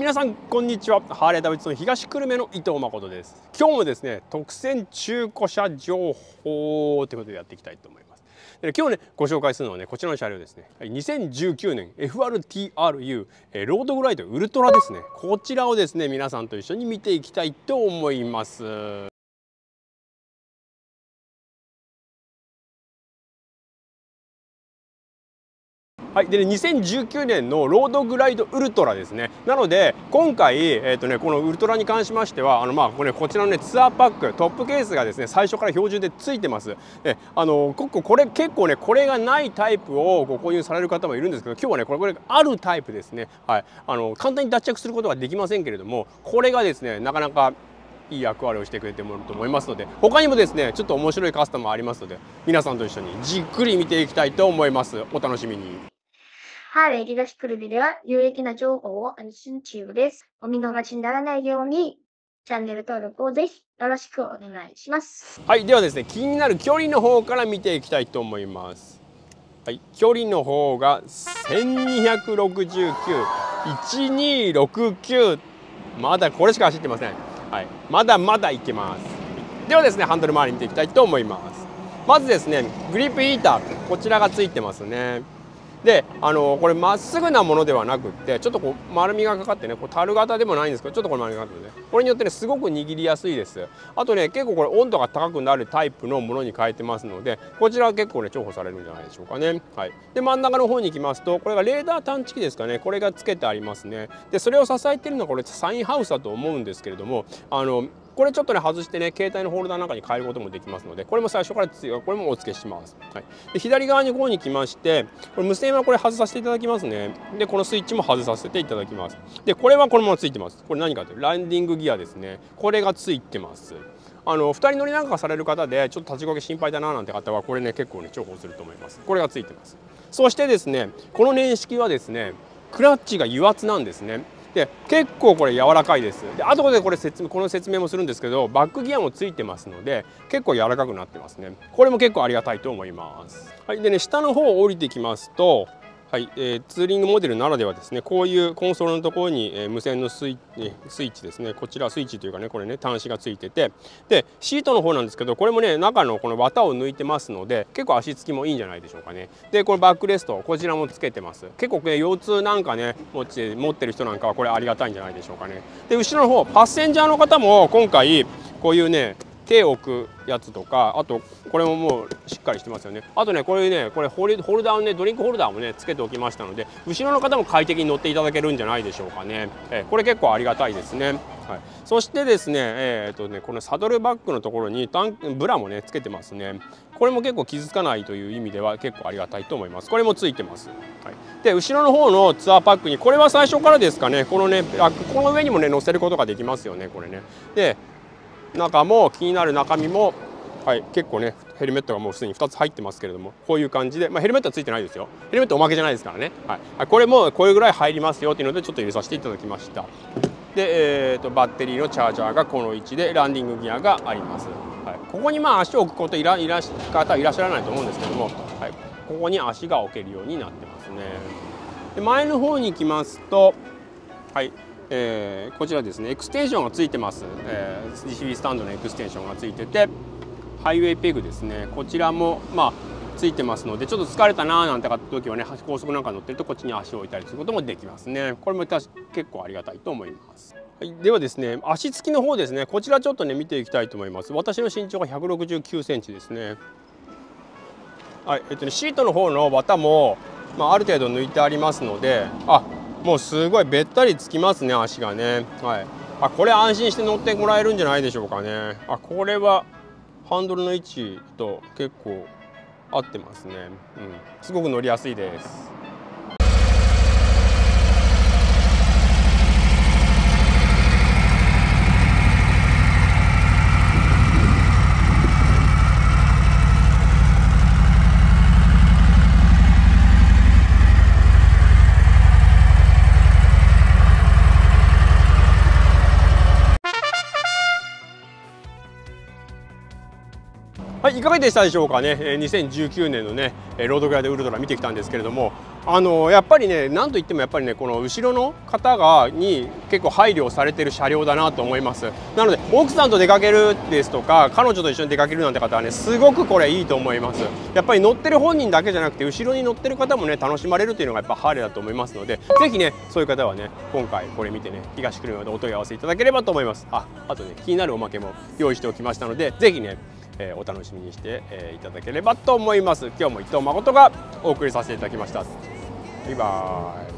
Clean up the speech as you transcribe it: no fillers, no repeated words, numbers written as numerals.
皆さんこんにちは。ハーレーダビッドソン東久留米の伊藤誠です。今日もですね、特選中古車情報ということでやっていきたいと思います。で今日ねご紹介するのはねこちらの車両ですね。2019年 FRTRU ロードグライドウルトラですね。こちらをですね皆さんと一緒に見ていきたいと思います。はい、で、ね、2019年のロードグライドウルトラですね。なので今回、このウルトラに関しましてはこちらの、ね、ツアーパックトップケースがですね最初から標準でついてます。でこれ結構ねこれがないタイプをご購入される方もいるんですけど、今日はねこれがあるタイプですね。はい、簡単に脱着することができませんけれども、これがですねなかなかいい役割をしてくれてると思いますので、他にもですねちょっと面白いカスタムもありますので、皆さんと一緒にじっくり見ていきたいと思います。お楽しみに。 ハーレー東久留米では有益な情報を配信中です。お見逃しにならないようにチャンネル登録をぜひよろしくお願いします。 はい、ではですね気になる距離の方から見ていきたいと思います。はい、距離の方が1269、1269、まだこれしか走ってません。はい、まだまだいけます。ではですねハンドル周り見ていきたいと思います。まずですねグリップヒーター、こちらがついてますね。でこれまっすぐなものではなくってちょっとこう丸みがかかってね、こう樽型でもないんですけどちょっとこれ丸みがかかってね、これによってねすごく握りやすいです。あとね結構これ温度が高くなるタイプのものに変えてますので、こちらは結構ね重宝されるんじゃないでしょうかね。はい、で真ん中の方に行きますとこれがレーダー探知機ですかね、これがつけてありますね。でそれを支えているのはこれサインハウスだと思うんですけれども、これちょっとね外してね携帯のホルダーなんかに変えることもできますので、これも最初からこれもお付けします。はい、で左側に来まして、これ無線はこれ外させていただきますね。でこのスイッチも外させていただきます。でこれはこのままついてます。これ何かというとランディングギアですね。これがついてます。2人乗りなんかされる方でちょっと立ちこけ心配だななんて方はこれね結構ね重宝すると思います。これがついてます。そしてですねこの年式はですねクラッチが油圧なんですね。で結構これ柔らかいです。で後でこの説明もするんですけど、バックギアもついてますので結構柔らかくなってますね。これも結構ありがたいと思います。はい、でね下の方を降りてきますと、はい、ツーリングモデルならではですね、こういうコンソールのところに、無線のスイッチですね、こちらスイッチというかねこれね端子がついてて、でシートの方なんですけどこれもね中のこの綿を抜いてますので結構足つきもいいんじゃないでしょうかね。でこれバックレストこちらもつけてます。結構ね腰痛なんかね持ってる人なんかはこれありがたいんじゃないでしょうかね。で後ろの方パッセンジャーの方も今回こういうね手を置くやつとか、あとこれももうしっかりしてますよね。あとねこれねホルダーをねドリンクホルダーもねつけておきましたので、後ろの方も快適に乗っていただけるんじゃないでしょうかね。これ結構ありがたいですね。はい、そしてですねこのサドルバッグのところにブラもねつけてますね。これも結構傷つかないという意味では結構ありがたいと思います。これもついてます。はい、で後ろの方のツアーパックにこれは最初からですかね、このねこの上にもね乗せることができますよねこれね。で中も気になる中身も、はい、結構ねヘルメットがもうすでに2つ入ってますけれども、こういう感じで、ヘルメットはついてないですよ。ヘルメットおまけじゃないですからね。はい、これもこれぐらい入りますよっていうのでちょっと入れさせていただきました。で、バッテリーのチャージャーがこの位置でランディングギアがあります。はい、ここに足を置く方いらっしゃらないと思うんですけども、はい、ここに足が置けるようになってますね。で前の方に行きますと、はい、こちらですねエクステンションがついてます。DCB スタンドのエクステンションがついてて、ハイウェイペグですねこちらもついてますので、ちょっと疲れたなーなんて時はね高速なんか乗ってるとこっちに足を置いたりすることもできますね。これも結構ありがたいと思います。はい、ではですね足つきの方ですね、こちらちょっとね見ていきたいと思います。私の身長が169センチですね。はい、シートの方の綿も、ある程度抜いてありますので、もうすごいべったりつきますね足がね。はい、これ安心して乗ってもらえるんじゃないでしょうかね。これはハンドルの位置と結構合ってますね。すごく乗りやすいです。ははい、いかがでしたでしょうかね。2019年のねロードグライドウルトラ見てきたんですけれども、やっぱりね、なんといってもやっぱりね、この後ろの方に結構配慮されてる車両だなと思います。なので奥さんと出かけるですとか、彼女と一緒に出かけるなんて方はね、すごくこれいいと思います。やっぱり乗ってる本人だけじゃなくて、後ろに乗ってる方もね楽しまれるというのがやっぱハーレーだと思いますので、ぜひねそういう方はね、今回これ見てね、東久留米でお問い合わせいただければと思います。あとね、気になるおまけも用意しておきましたので、ぜひねお楽しみにして、いただければと思います。今日も伊藤誠がお送りさせていただきました。バイバーイ。